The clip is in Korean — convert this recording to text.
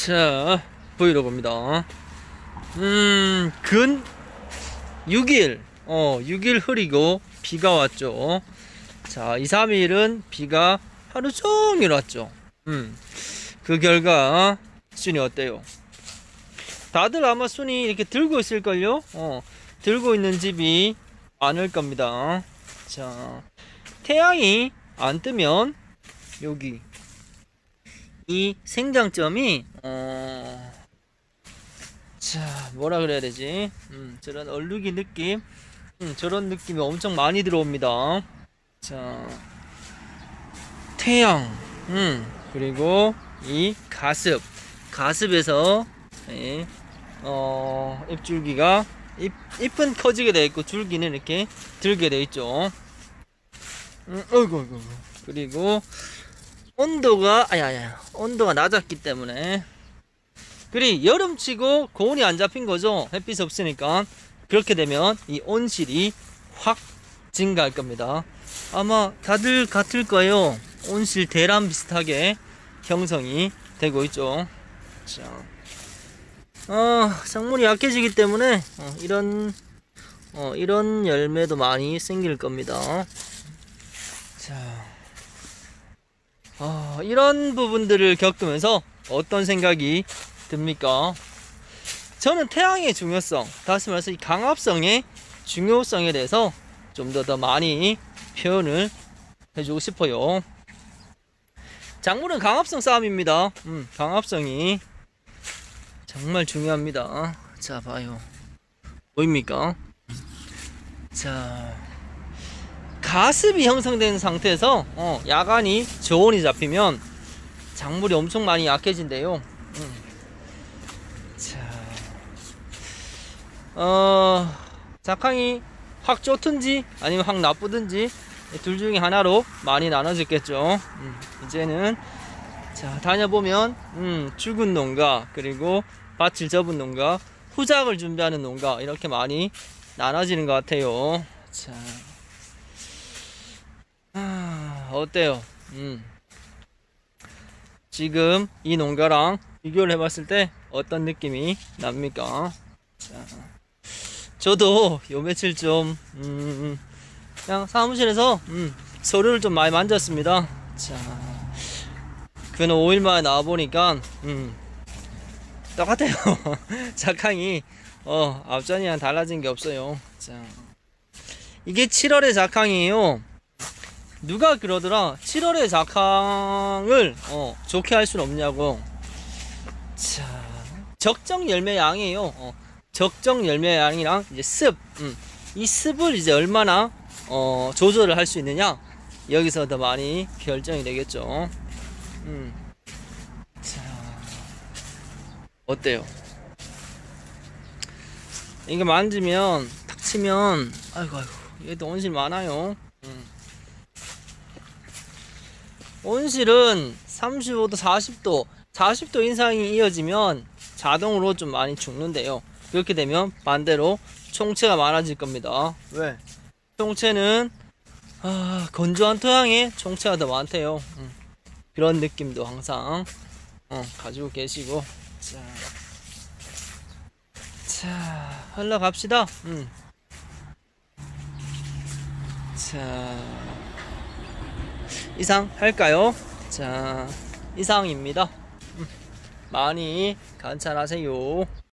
자, 브이로그입니다. 근 6일, 6일 흐리고 비가 왔죠. 자, 2, 3일은 비가 하루 종일 왔죠. 그 결과 순이 어때요? 다들 아마 순이 이렇게 들고 있을걸요? 들고 있는 집이 많을 겁니다. 자, 태양이 안 뜨면 여기 이 생장점이 자, 뭐라 그래야 되지? 저런 얼룩이 느낌, 저런 느낌이 엄청 많이 들어옵니다. 자, 태양, 그리고 이 가습에서 잎줄기가 잎은 커지게 되어 있고 줄기는 이렇게 들게 되어 있죠. 어이구. 그리고 온도가 온도가 낮았기 때문에, 그리 여름치고 고온이 안 잡힌 거죠. 햇빛이 없으니까. 그렇게 되면 이 온실이 확 증가할 겁니다. 아마 다들 같을 거예요. 온실 대란 비슷하게 형성이 되고 있죠. 자, 작물이 약해지기 때문에 이런 열매도 많이 생길 겁니다. 자, 이런 부분들을 겪으면서 어떤 생각이 듭니까? 저는 태양의 중요성, 다시 말해서 이 강압성의 중요성에 대해서 좀 더 많이 표현을 해주고 싶어요. 작물은 강압성 싸움입니다. 강압성이 정말 중요합니다. 자, 봐요. 보입니까? 자, 가습이 형성된 상태에서 야간이 저온이 잡히면 작물이 엄청 많이 약해진대요. 자, 작황이 확 좋든지 아니면 확 나쁘든지 둘 중에 하나로 많이 나눠졌겠죠. 이제는 자, 다녀보면 죽은 농가, 그리고 밭을 접은 농가, 후작을 준비하는 농가, 이렇게 많이 나눠지는 것 같아요. 자, 어때요? 지금 이 농가랑 비교를 해봤을 때 어떤 느낌이 납니까? 자, 저도 요 며칠 좀 그냥 사무실에서 서류를 좀 많이 만졌습니다. 자, 그는 5일 만에 나와보니까 똑같아요. 작황이 앞전이랑 달라진 게 없어요. 자, 이게 7월의 작황이에요. 누가 그러더라, 7월의 작황을 좋게 할 수는 없냐고. 자, 적정 열매 양이에요. 적정 열매 양이랑 이제 습, 이 습을 이제 얼마나 조절을 할 수 있느냐, 여기서 더 많이 결정이 되겠죠. 자, 어때요? 이게 만지면 탁 치면 아이고 얘도 온실 많아요. 온실은 35도 40도 인상이 이어지면 자동으로 좀 많이 죽는데요. 그렇게 되면 반대로 총체가 많아질 겁니다. 왜? 총체는 건조한 토양에 총체가 더 많대요. 그런 느낌도 항상 가지고 계시고. 자, 흘러갑시다. 자, 이상 할까요? 자, 이상입니다. 많이 관찰하세요.